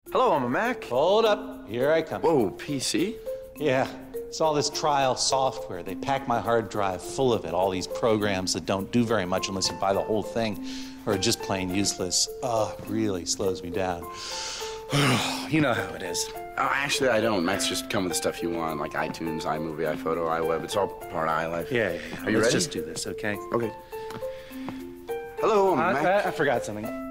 Hello, I'm a Mac. Hold up, here I come. Whoa, PC? Yeah, it's all this trial software. They pack my hard drive full of it, all these programs that don't do very much unless you buy the whole thing, or are just plain useless. Oh, it really slows me down. You know how it is. Oh, actually, I don't. Macs just come with the stuff you want, like iTunes, iMovie, iPhoto, iWeb. It's all part of iLife. Yeah. Are you Let's ready? just do this, okay? Okay. Hello, I'm a Mac. I forgot something.